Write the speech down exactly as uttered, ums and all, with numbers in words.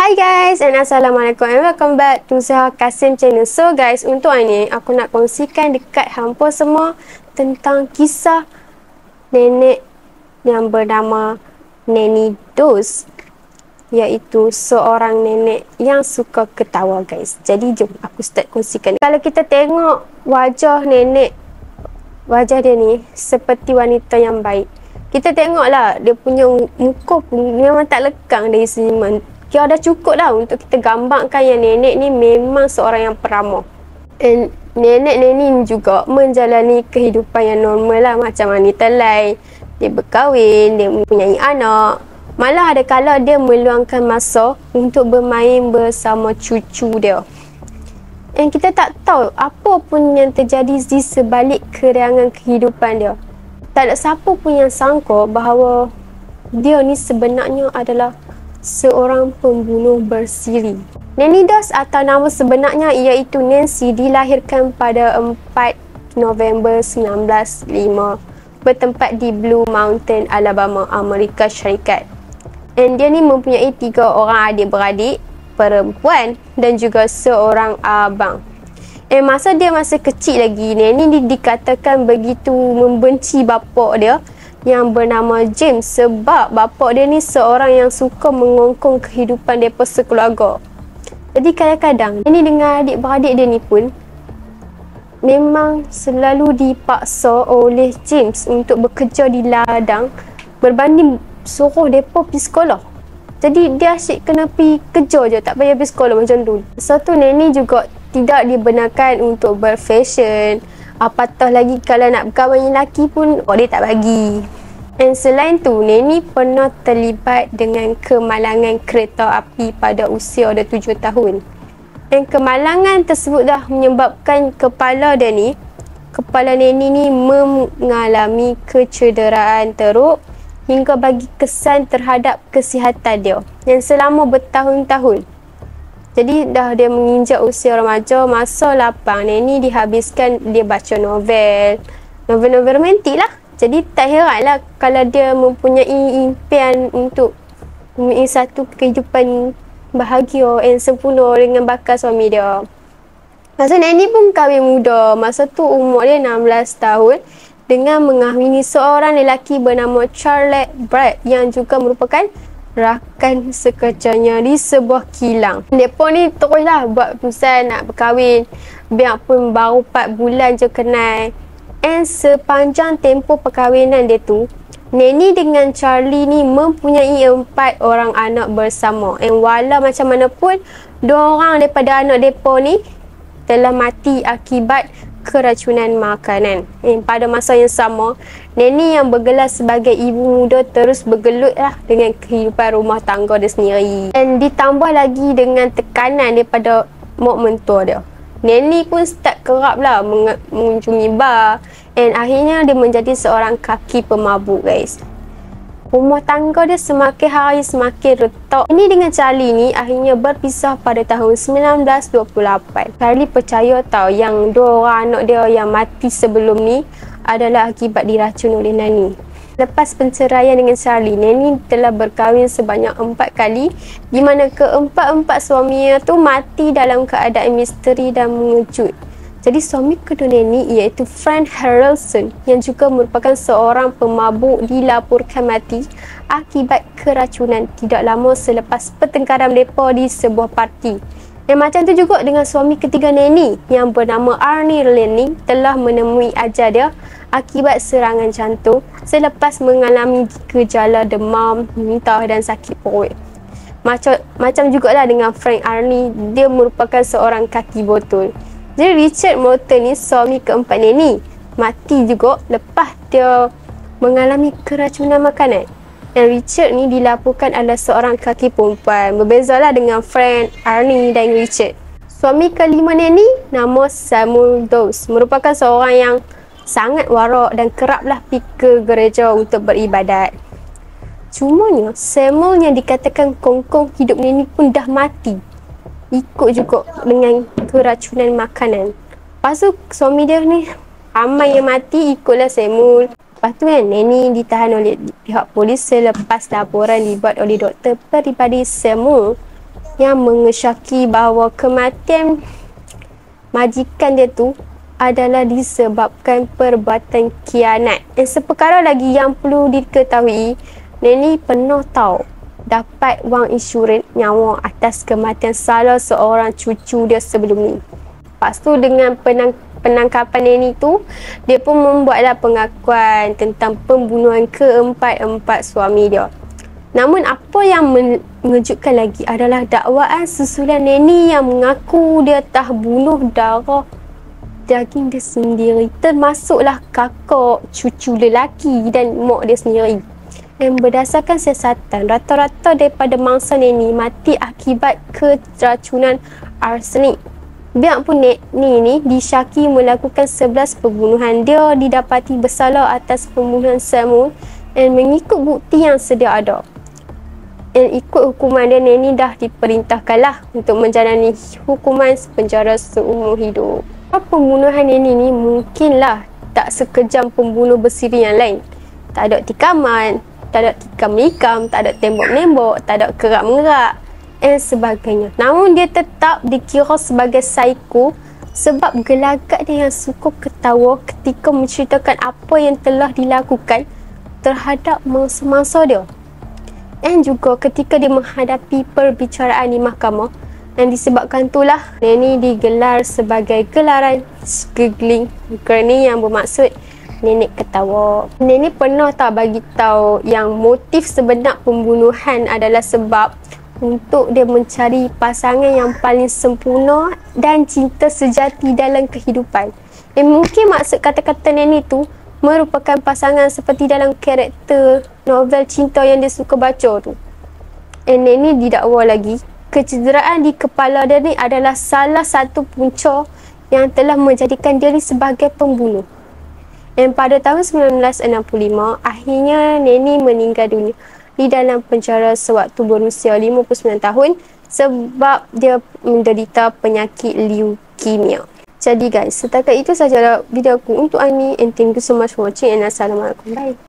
Hi guys and Assalamualaikum and welcome back to Zaha Kasim channel. So guys, untuk hari ni aku nak kongsikan dekat hampa semua tentang kisah nenek yang bernama Neni Dos, iaitu seorang nenek yang suka ketawa guys. Jadi jom aku start kongsikan. Kalau kita tengok wajah nenek, wajah dia ni seperti wanita yang baik. Kita tengoklah dia punya muka pun memang tak lekang dari senyuman. Kira dah cukup dah untuk kita gambarkan yang nenek ni memang seorang yang peramah. And nenek Neni juga menjalani kehidupan yang normal lah macam wanita lain. Dia berkahwin, dia mempunyai anak. Malah ada kala dia meluangkan masa untuk bermain bersama cucu dia. And kita tak tahu apa pun yang terjadi di sebalik keriangan kehidupan dia. Tak ada siapa pun yang sangka bahawa dia ni sebenarnya adalah seorang pembunuh bersiri. Neni Dos atau nama sebenarnya iaitu Nancy dilahirkan pada empat November sembilan belas lima bertempat di Blue Mountain, Alabama, Amerika Syarikat. And dia ni mempunyai tiga orang adik-beradik perempuan dan juga seorang abang. Eh masa dia masih kecil lagi, Neni ni dikatakan begitu membenci bapa dia yang bernama James sebab bapa dia ni seorang yang suka mengongkong kehidupan mereka sekeluarga. Jadi kadang-kadang ini dengan adik-beradik dia ni pun memang selalu dipaksa oleh James untuk bekerja di ladang berbanding suruh mereka pergi sekolah. Jadi dia asyik kena pergi kerja je, tak payah pergi sekolah macam tu. Satu Neni juga tidak dibenarkan untuk berfashion. Apatah lagi kalau nak berkawan dengan lelaki pun oh, dia tak bagi. Dan selain tu, Neni pernah terlibat dengan kemalangan kereta api pada usia dia tujuh tahun. Dan kemalangan tersebut dah menyebabkan kepala dia ni, kepala Neni ni mengalami kecederaan teruk hingga bagi kesan terhadap kesihatan dia. Dan selama bertahun-tahun. Jadi dah dia menginjak usia remaja, masa lapang Neni dihabiskan dia baca novel. Novel-novel romantik lah. Jadi tak heranlah kalau dia mempunyai impian untuk mempunyai satu kehidupan bahagia dan sempurna dengan bakal suami dia. Masa Neni pun kahwin muda. Masa tu umur dia enam belas tahun dengan mengahwini seorang lelaki bernama Charlotte Brad yang juga merupakan rakan sekerjanya di sebuah kilang. Mereka ni teruslah buat keputusan nak berkahwin. Biarpun baru empat bulan je kenal. And sepanjang tempoh perkahwinan dia tu, Neni dengan Charlie ni mempunyai empat orang anak bersama. And walau macam mana pun, dua orang daripada anak mereka ni telah mati akibat keracunan makanan. And pada masa yang sama, Neni yang bergelar sebagai ibu muda terus bergelut lah dengan kehidupan rumah tangga dia sendiri. Dan ditambah lagi dengan tekanan daripada mak mentua dia. Neni pun start kerap lah meng- mengunjungi bar. And akhirnya dia menjadi seorang kaki pemabuk guys. Rumah tangga dia semakin hari semakin retak. Ini dengan Charlie ni akhirnya berpisah pada tahun sembilan belas dua puluh lapan. Charlie percaya tau yang dua orang anak dia yang mati sebelum ni adalah akibat diracun oleh Neni. Lepas perceraian dengan Charlie, Neni telah berkahwin sebanyak empat kali di mana keempat-empat suaminya tu mati dalam keadaan misteri dan mengejut. Jadi suami kedua Neni iaitu Frank Harrelson yang juga merupakan seorang pemabuk dilaporkan mati akibat keracunan tidak lama selepas pertengkaran mereka di sebuah parti. Dan macam tu juga dengan suami ketiga Neni yang bernama Arnie Lanning telah menemui ajal dia akibat serangan jantung selepas mengalami gejala demam, muntah dan sakit perut. Macam macam jugalah dengan Frank Arnie, dia merupakan seorang kaki botol. Jadi Richard Morton ni suami keempat Neni mati juga lepas dia mengalami keracunan makanan. Dan Richard ni dilaporkan adalah seorang kaki perempuan. Berbezalah dengan Frank, Arnie dan Richard. Suami kelima Neni nama Samuel Dos merupakan seorang yang sangat warak dan keraplah pergi ke gereja untuk beribadat. Cumanya Samuel yang dikatakan kongkong hidup Neni pun dah mati. Ikut juga dengan keracunan makanan. Lepas tu suami dia ni ramai yang mati ikutlah Samuel. Lepas tu kan Neni ditahan oleh pihak polis selepas laporan dibuat oleh doktor peribadi Samuel yang mengesyaki bahawa kematian majikan dia tu adalah disebabkan perbuatan khianat. Dan seperkara lagi yang perlu diketahui, Neni pernah tahu dapat wang insurans nyawa atas kematian salah seorang cucu dia sebelum ni. Lepas tu dengan penang, penangkapan Neni tu, dia pun membuatlah pengakuan tentang pembunuhan keempat-empat suami dia. Namun apa yang mengejutkan lagi adalah dakwaan susulan Neni yang mengaku dia tak bunuh darah daging dia sendiri, termasuklah kakak, cucu lelaki dan mak dia sendiri. Dan berdasarkan siasatan, rata-rata daripada mangsa Neni mati akibat keracunan arsenik. Biarpun Neni ni disyaki melakukan sebelas pembunuhan, dia didapati bersalah atas pembunuhan Samuel dan mengikut bukti yang sedia ada. Dan ikut hukuman dia, Neni dah diperintahkanlah untuk menjalani hukuman penjara seumur hidup. Pembunuhan Neni ni mungkinlah tak sekejam pembunuh bersiri yang lain. Tak ada tikaman, tak ada tikam-nikam, tak ada tembok-nembok, tak ada kerak-mengerak dan sebagainya. Namun dia tetap dikira sebagai psiko sebab gelagat dia yang suka ketawa ketika menceritakan apa yang telah dilakukan terhadap mangsa-mangsa dia. Dan juga ketika dia menghadapi perbicaraan di mahkamah, dan disebabkan itulah Neni digelar sebagai gelaran giggling granny yang bermaksud nenek ketawa. Neni pernah tak bagi tahu yang motif sebenar pembunuhan adalah sebab untuk dia mencari pasangan yang paling sempurna dan cinta sejati dalam kehidupan. Dan mungkin maksud kata-kata Neni tu merupakan pasangan seperti dalam karakter novel cinta yang dia suka baca tu. Dan Neni didakwa lagi, kecederaan di kepala dia ni adalah salah satu punca yang telah menjadikan dia ni sebagai pembunuh. Dan pada tahun sembilan belas enam puluh lima, akhirnya Neni meninggal dunia di dalam penjara sewaktu berusia lima puluh sembilan tahun sebab dia menderita penyakit leukemia. Jadi guys, setakat itu sahaja video aku untuk hari ni, and thank you so much for watching, and assalamualaikum. Bye.